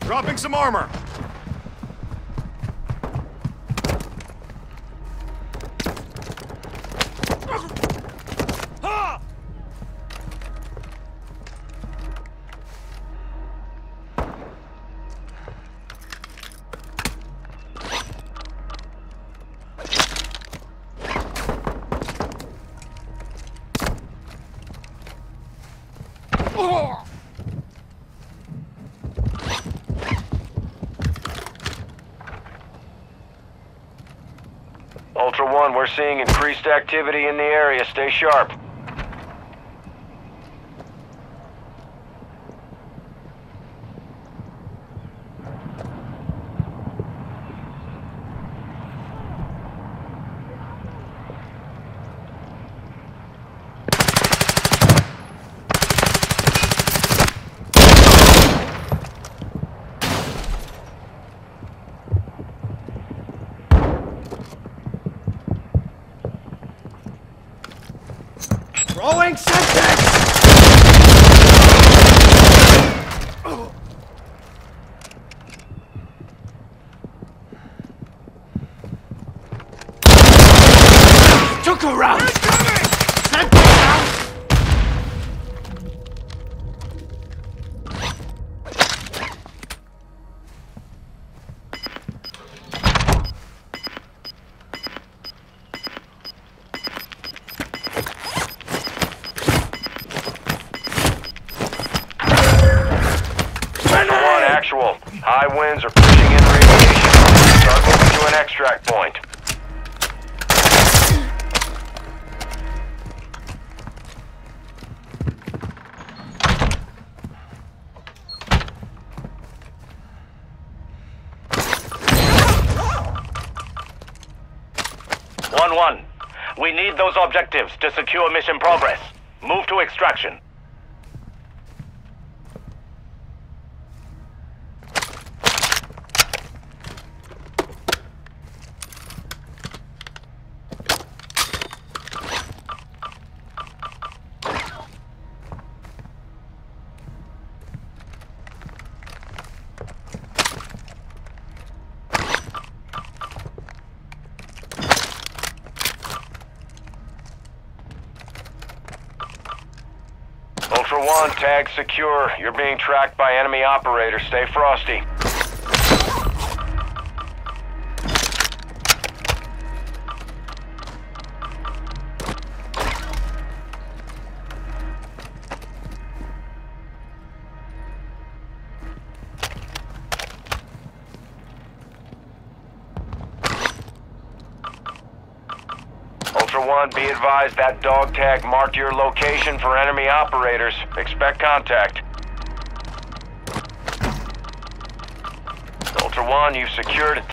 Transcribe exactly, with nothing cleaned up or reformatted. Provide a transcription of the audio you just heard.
Dropping some armor. Ultra One, we're seeing increased activity in the area. Stay sharp. Throwing Semtex! Took a round! Semtex out! Actual. High winds are pushing in radiation. Start moving to an extract point. one one. We need those objectives to secure mission progress. Move to extraction. Ultra One, tag secure. You're being tracked by enemy operators. Stay frosty. Ultra One, be advised that dog tag marked your location for enemy operators. Expect contact. Ultra One, you've secured